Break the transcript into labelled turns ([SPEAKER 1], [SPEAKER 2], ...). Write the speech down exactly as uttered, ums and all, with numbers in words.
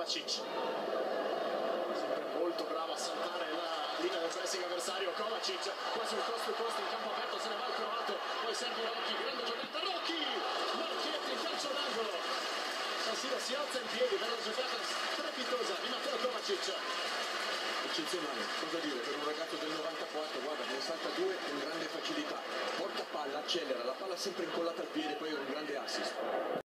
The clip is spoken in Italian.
[SPEAKER 1] Kovacic, sempre molto bravo a saltare la linea del pressing avversario. Kovacic quasi un costo e costo in campo aperto, se ne va il croato, poi serve Rocchi, grande giocata, Rocchi, Marchetti, calcio d'angolo. San Siro si alza in piedi per la giocata strepitosa di Matteo Kovacic.
[SPEAKER 2] Eccezionale, cosa dire, per un ragazzo del novantaquattro, guarda, ne salta due con grande facilità, porta palla, accelera, la palla sempre incollata al piede, poi è un grande assist.